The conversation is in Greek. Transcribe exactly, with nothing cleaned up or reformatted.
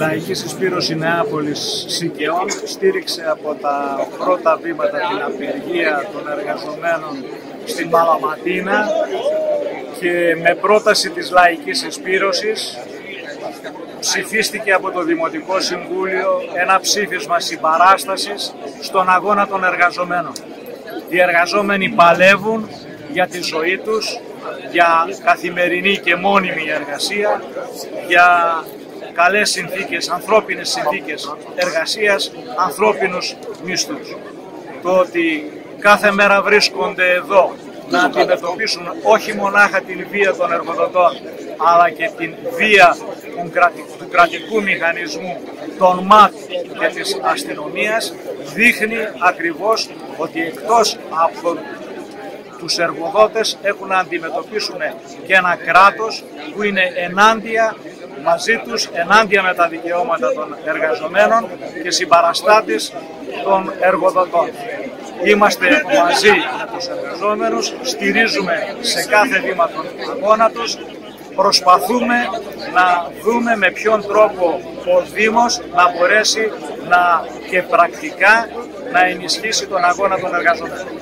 Λαϊκή Συσπήρωση Νεάπολης Σικαιών στήριξε από τα πρώτα βήματα την απεργία των εργαζομένων στην Μαλαματίνα και με πρόταση της Λαϊκής Συσπήρωσης ψηφίστηκε από το Δημοτικό Συμβούλιο ένα ψήφισμα συμπαράστασης στον αγώνα των εργαζομένων. Οι εργαζόμενοι παλεύουν για τη ζωή τους, για καθημερινή και μόνιμη εργασία, για καλές συνθήκες, ανθρώπινες συνθήκες εργασίας, ανθρώπινους μισθούς. Το ότι κάθε μέρα βρίσκονται εδώ να αντιμετωπίσουν όχι μονάχα την βία των εργοδοτών, αλλά και την βία του κρατικού μηχανισμού, των ΜΑΤ και της αστυνομίας, δείχνει ακριβώς ότι εκτός από τους εργοδότες έχουν να αντιμετωπίσουν και ένα κράτος που είναι ενάντια μαζί τους, ενάντια με τα δικαιώματα των εργαζομένων και συμπαραστάτης των εργοδοτών. Είμαστε μαζί με τους εργαζόμενους, στηρίζουμε σε κάθε βήμα τον αγώνα τους, προσπαθούμε να δούμε με ποιον τρόπο ο Δήμος να μπορέσει να και πρακτικά να ενισχύσει τον αγώνα των εργαζομένων.